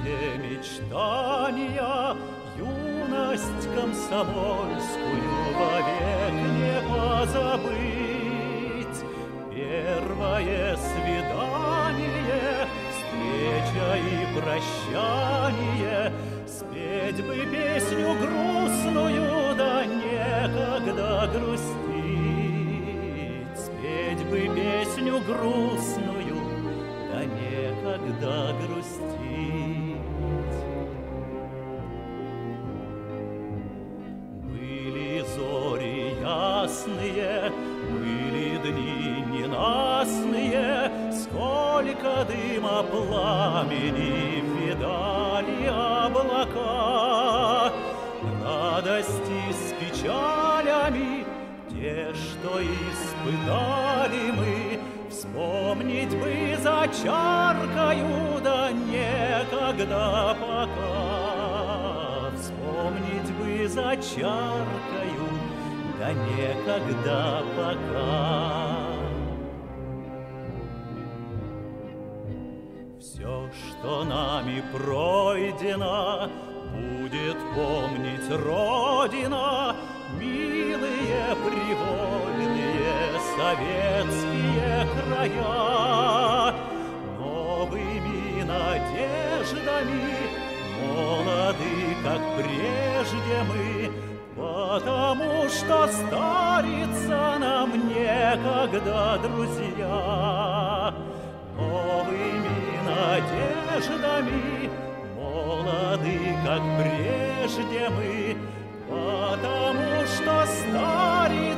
детские мечтания, юность комсомольскую вовек не позабыть. Первое свидание, встреча и прощание, спеть бы песню грустную, да некогда грустить. Спеть бы песню грустную, да некогда грустить. Были зори ясные, были дни ненастные, сколько дыма пламени видали облака. Радости с печалями, те, что испытали мы, вспомнить бы за чаркою, да некогда пока. Вспомнить бы за чаркою, да некогда пока. Все, что нами пройдено, будет помнить Родина, милые привольные советские края. Новыми надеждами, молоды, как прежде мы, потому что стариться нам некогда, друзья. Новыми надеждами, молоды, как прежде мы, потому что стариться